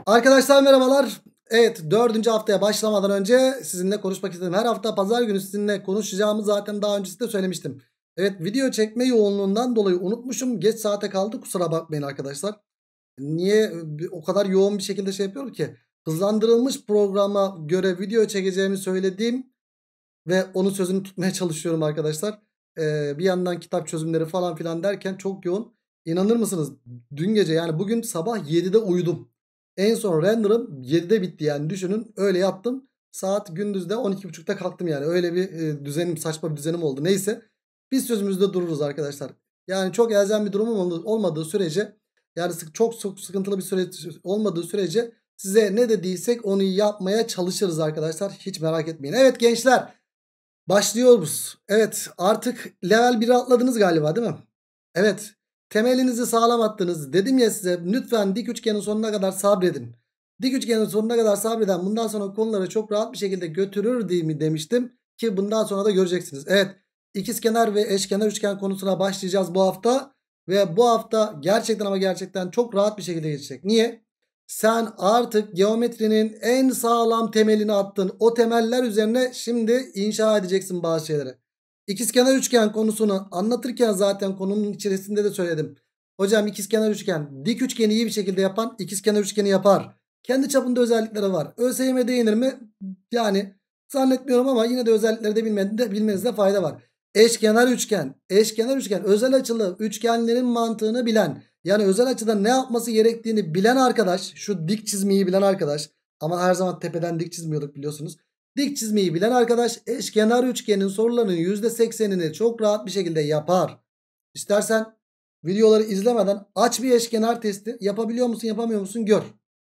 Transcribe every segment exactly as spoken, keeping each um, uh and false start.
Arkadaşlar merhabalar. Evet, dördüncü haftaya başlamadan önce sizinle konuşmak istedim. Her hafta pazar günü sizinle konuşacağımı zaten daha öncesinde söylemiştim. Evet, video çekme yoğunluğundan dolayı unutmuşum. Geç saate kaldı, kusura bakmayın arkadaşlar. Niye o kadar yoğun bir şekilde şey yapıyorum ki? Hızlandırılmış programa göre video çekeceğimi söylediğim ve onun sözünü tutmaya çalışıyorum arkadaşlar. Ee, bir yandan kitap çözümleri falan filan derken çok yoğun. İnanır mısınız? Dün gece, yani bugün sabah yedide uyudum. En son render'ım yedide bitti, yani düşünün, öyle yattım. Saat gündüzde on iki buçukta kalktım, yani öyle bir e, düzenim, saçma bir düzenim oldu. Neyse, biz sözümüzde dururuz arkadaşlar. Yani çok elzem bir durumum olmadığı sürece, yani sık, çok çok sıkıntılı bir süreç olmadığı sürece size ne dediysek onu yapmaya çalışırız arkadaşlar. Hiç merak etmeyin. Evet gençler, başlıyoruz. Evet, artık level biri atladınız galiba, değil mi? Evet, temelinizi sağlam attınız. Dedim ya size, lütfen dik üçgenin sonuna kadar sabredin. Dik üçgenin sonuna kadar sabreden bundan sonra konuları çok rahat bir şekilde götürür diye mi demiştim ki bundan sonra da göreceksiniz. Evet, ikizkenar ve eşkenar üçgen konusuna başlayacağız bu hafta. Ve bu hafta gerçekten ama gerçekten çok rahat bir şekilde geçecek. Niye? Sen artık geometrinin en sağlam temelini attın. O temeller üzerine şimdi inşa edeceksin bazı şeyleri. İkizkenar üçgen konusunu anlatırken zaten konunun içerisinde de söyledim. Hocam, ikizkenar üçgen dik üçgeni iyi bir şekilde yapan ikizkenar üçgeni yapar. Kendi çapında özellikleri var. ÖSYM değinir mi? Yani zannetmiyorum ama yine de özellikleri de bilmenizde, bilmenizde fayda var. Eşkenar üçgen, eşkenar üçgen özel açılı üçgenlerin mantığını bilen, yani özel açıda ne yapması gerektiğini bilen arkadaş, şu dik çizmeyi bilen arkadaş, ama her zaman tepeden dik çizmiyorduk biliyorsunuz. Dik çizmeyi bilen arkadaş eşkenar üçgenin sorularının yüzde seksenini çok rahat bir şekilde yapar. İstersen videoları izlemeden aç bir eşkenar testi, yapabiliyor musun yapamıyor musun gör.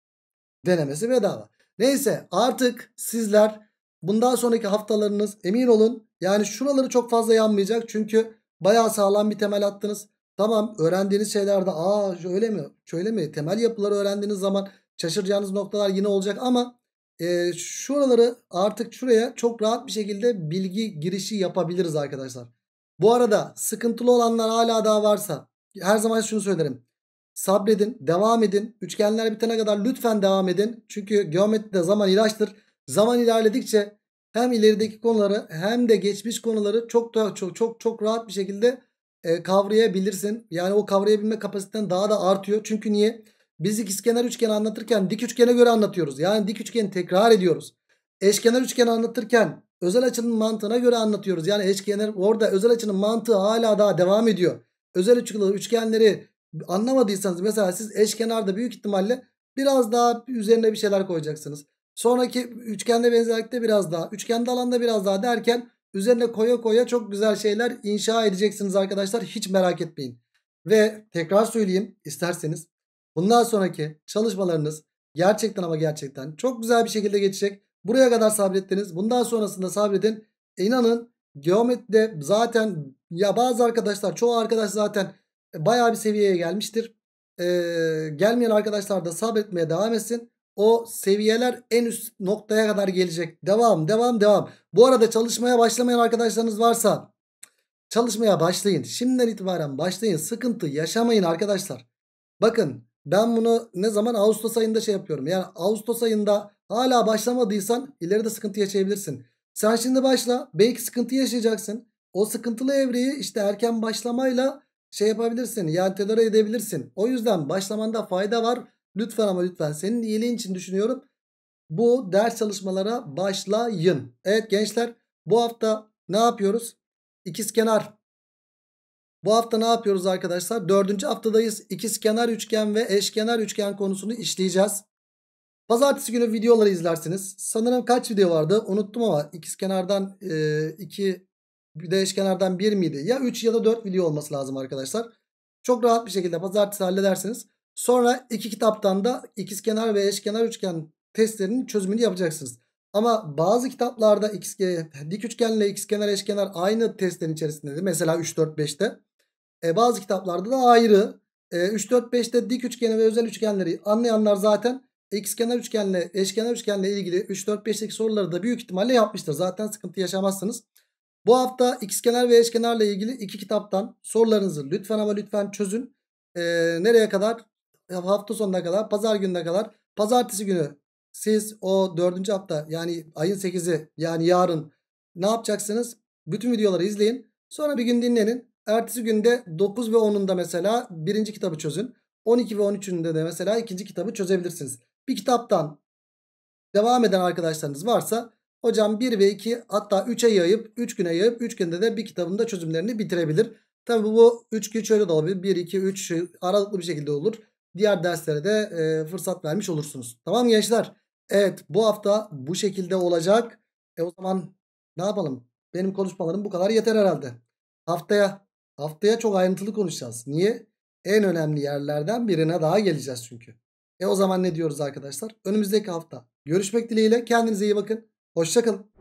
Denemesi bedava. Neyse, artık sizler bundan sonraki haftalarınız, emin olun, yani şuraları çok fazla yanmayacak. Çünkü bayağı sağlam bir temel attınız. Tamam, öğrendiğiniz şeylerde aa şöyle mi şöyle mi temel yapıları öğrendiğiniz zaman şaşıracağınız noktalar yine olacak. Ama e, şuraları artık şuraya çok rahat bir şekilde bilgi girişi yapabiliriz arkadaşlar. Bu arada sıkıntılı olanlar hala daha varsa her zaman şunu söylerim. Sabredin, devam edin. Üçgenler bitene kadar lütfen devam edin. Çünkü geometride zaman ilaçtır. Zaman ilerledikçe hem ilerideki konuları hem de geçmiş konuları çok da çok çok çok rahat bir şekilde e, kavrayabilirsin. Yani o kavrayabilme kapasiten daha da artıyor. Çünkü niye? Biz ikizkenar üçgeni anlatırken dik üçgene göre anlatıyoruz. Yani dik üçgeni tekrar ediyoruz. Eşkenar üçgeni anlatırken özel açının mantığına göre anlatıyoruz. Yani eşkenar, orada özel açının mantığı hala daha devam ediyor. Özel açılı üçgenleri anlamadıysanız mesela siz eşkenarda büyük ihtimalle biraz daha üzerine bir şeyler koyacaksınız. Sonraki üçgende benzerlikte biraz daha, üçgende alanda biraz daha derken üzerine koya koya çok güzel şeyler inşa edeceksiniz arkadaşlar. Hiç merak etmeyin. Ve tekrar söyleyeyim isterseniz, bundan sonraki çalışmalarınız gerçekten ama gerçekten çok güzel bir şekilde geçecek. Buraya kadar sabrettiniz. Bundan sonrasında sabredin. E inanın, geometride zaten ya bazı arkadaşlar, çoğu arkadaş zaten bayağı bir seviyeye gelmiştir. Ee, gelmeyen arkadaşlar da sabretmeye devam etsin. O seviyeler en üst noktaya kadar gelecek. Devam devam devam. Bu arada çalışmaya başlamayan arkadaşlarınız varsa çalışmaya başlayın. Şimdiden itibaren başlayın. Sıkıntı yaşamayın arkadaşlar. Bakın, ben bunu ne zaman, Ağustos ayında şey yapıyorum. Yani Ağustos ayında hala başlamadıysan ileride sıkıntı yaşayabilirsin. Sen şimdi başla, belki sıkıntı yaşayacaksın. O sıkıntılı evreyi işte erken başlamayla şey yapabilirsin, yani tedarik edebilirsin. O yüzden başlamanda fayda var. Lütfen ama lütfen, senin iyiliğin için düşünüyorum, bu ders çalışmalara başlayın. Evet gençler, bu hafta ne yapıyoruz? İkizkenar. Bu hafta ne yapıyoruz arkadaşlar? Dördüncü haftadayız. İkizkenar üçgen ve eşkenar üçgen konusunu işleyeceğiz. Pazartesi günü videoları izlersiniz. Sanırım kaç video vardı unuttum ama ikizkenardan iki, bir de eşkenardan bir miydi? Ya üç ya da dört video olması lazım arkadaşlar. Çok rahat bir şekilde pazartesi halledersiniz. Sonra iki kitaptan da ikizkenar ve eşkenar üçgen testlerinin çözümünü yapacaksınız. Ama bazı kitaplarda x, dik üçgenle ikizkenar eşkenar aynı testlerin içerisindedir. Mesela üç dört beşte. E, bazı kitaplarda da ayrı. E, üç dört beşte dik üçgeni ve özel üçgenleri anlayanlar zaten ikizkenar üçgenle eşkenar üçgenle ilgili üç dört beşteki soruları da büyük ihtimalle yapmıştır. Zaten sıkıntı yaşamazsınız. Bu hafta ikizkenar ve eşkenarla ilgili iki kitaptan sorularınızı lütfen ama lütfen çözün. E, nereye kadar? Hafta sonuna kadar, pazar gününe kadar Pazartesi günü siz o dördüncü hafta yani ayın sekizi yani yarın ne yapacaksınız? Bütün videoları izleyin. Sonra bir gün dinlenin. Ertesi günde dokuz ve onunda mesela birinci kitabı çözün. on iki ve on üçünde de mesela ikinci kitabı çözebilirsiniz. Bir kitaptan devam eden arkadaşlarınız varsa hocam bir ve iki hatta üçe yayıp üç güne yayıp üç günde de bir kitabın da çözümlerini bitirebilir. Tabi bu üç gün şöyle de olabilir. bir, iki, üç aralıklı bir şekilde olur. Diğer derslere de e, fırsat vermiş olursunuz. Tamam gençler. Evet, bu hafta bu şekilde olacak. E o zaman ne yapalım? Benim konuşmalarım bu kadar yeter herhalde. Haftaya haftaya çok ayrıntılı konuşacağız. Niye? En önemli yerlerden birine daha geleceğiz çünkü. E o zaman ne diyoruz arkadaşlar? Önümüzdeki hafta görüşmek dileğiyle. Kendinize iyi bakın. Hoşça kalın.